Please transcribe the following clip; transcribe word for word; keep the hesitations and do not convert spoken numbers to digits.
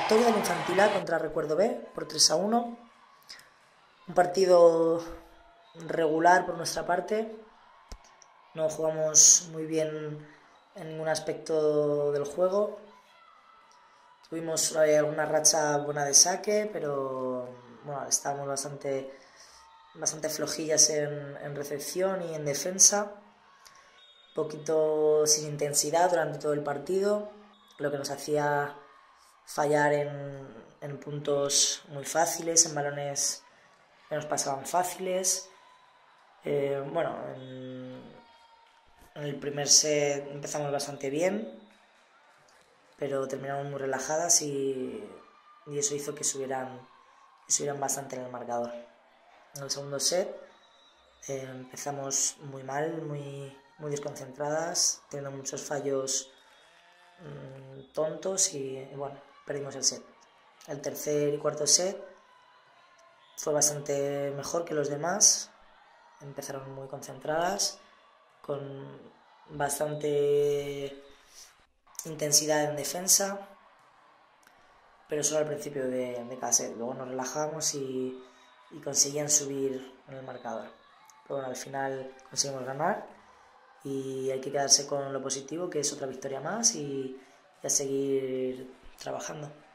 victoria del Infantil A contra Recuerdo B por tres a uno. Un partido regular por nuestra parte. No jugamos muy bien en ningún aspecto del juego. Tuvimos eh, alguna racha buena de saque, pero bueno, estábamos bastante, bastante flojillas en, en recepción y en defensa. Un poquito sin intensidad durante todo el partido, lo que nos hacía fallar en, en puntos muy fáciles, en balones que nos pasaban fáciles. Eh, bueno, en, en el primer set empezamos bastante bien, pero terminamos muy relajadas y, y eso hizo que subieran, que subieran bastante en el marcador. En el segundo set eh, empezamos muy mal, muy, muy desconcentradas, teniendo muchos fallos mmm, tontos y, y bueno, perdimos el set. El tercer y cuarto set fue bastante mejor que los demás, empezaron muy concentradas, con bastante intensidad en defensa, pero solo al principio de, de cada set. Luego nos relajamos y, y conseguían subir en el marcador. Pero bueno, al final conseguimos ganar y hay que quedarse con lo positivo, que es otra victoria más, y, y a seguir trabajando.